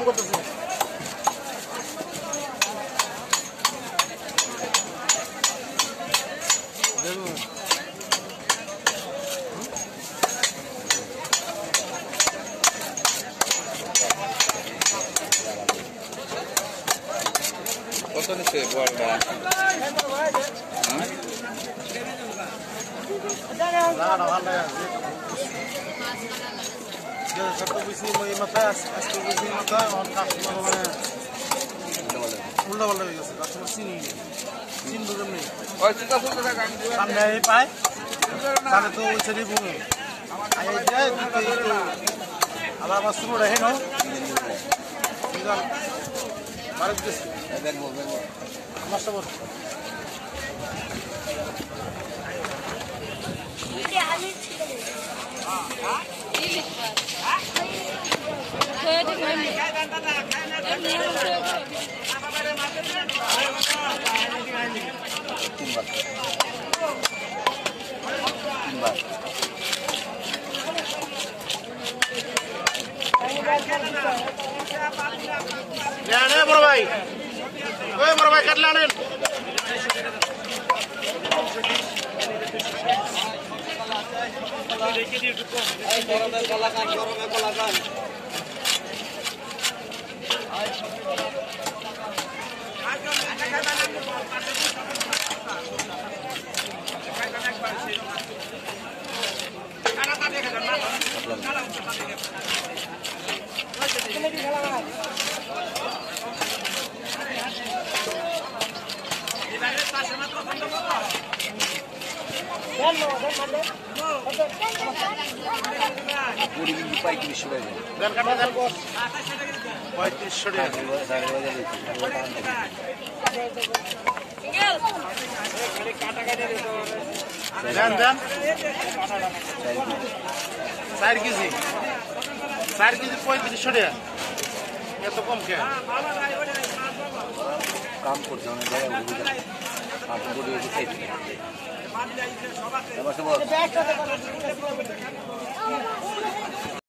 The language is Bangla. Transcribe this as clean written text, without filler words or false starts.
করতেছে কত নিচ্ছে বলটা satu visi mau matai, satu visi matai, orang customer mana? Ulah ulah juga, customer sini dulu ni. Oh, kita sudah kan? Kami ni pai, kami tu ceri bunga. Ayah je, kita itu, alam masuk dah no. Tinggal, baru just. Masuk bor. Ini habis. Bro bhai. Oi bro bhai kat lanen. Sar keji 35 টাকা এত কম কে কাম করছে অনেক জায়গায় আপনি বলি এই সাইড এবার সব